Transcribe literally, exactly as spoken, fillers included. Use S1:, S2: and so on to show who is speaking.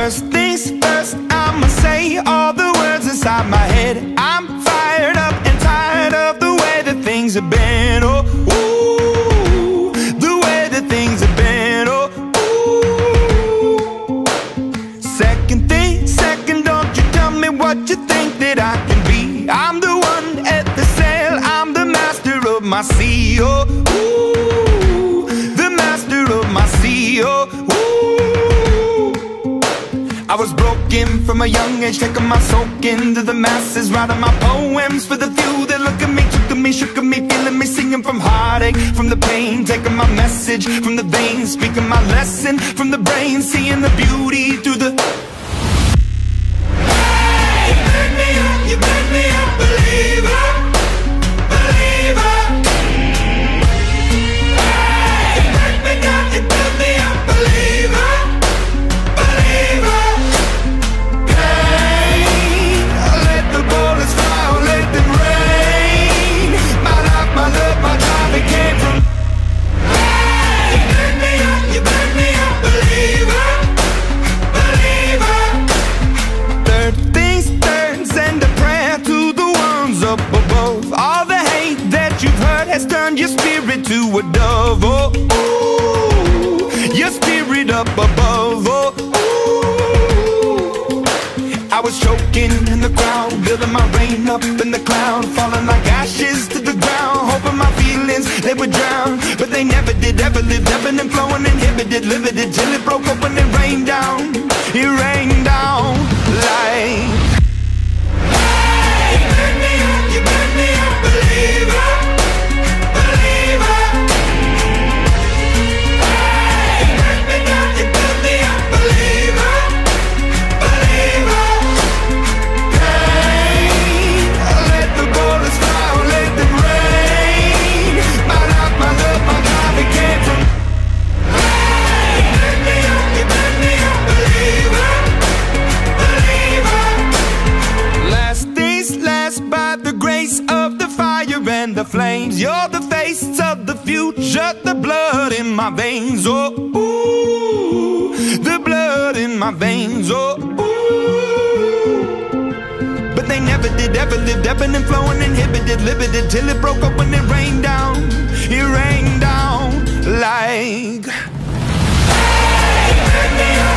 S1: First things first, I'ma say all the words inside my head. I'm fired up and tired of the way that things have been. Oh, ooh, the way that things have been. Oh, ooh. Second thing, second, don't you tell me what you think that I can be. I'm the one at the sail, I'm the master of my sea. Oh, ooh, the master of my sea. Oh, ooh. I was broken from a young age, taking my soak into the masses, writing my poems for the few that look at me, took at me, shook at me, feeling me, singing from heartache, from the pain, taking my message from the veins, speaking my lesson from the brain, seeing the beauty through the. Hey, you made me up, you made me a believer, believer. Hey, you made me down, you built me a believer. Has turned your spirit to a dove. Oh, ooh, your spirit up above. Oh, ooh. I was choking in the crowd, building my rain up in the cloud, falling like ashes to the ground, hoping my feelings they would drown, but they never did. Ever lived, ebbing and flowing, inhibited, limited, till it broke open and rained down. It rained down like. Hey, you made me up, you made me a believer. The flames, you're the face of the future, the blood in my veins. Oh, ooh, the blood in my veins. Oh, ooh. But they never did, ever lived, ebbing and flowing, inhibited, limited, till it broke up when it rained down. It rained down like. Hey,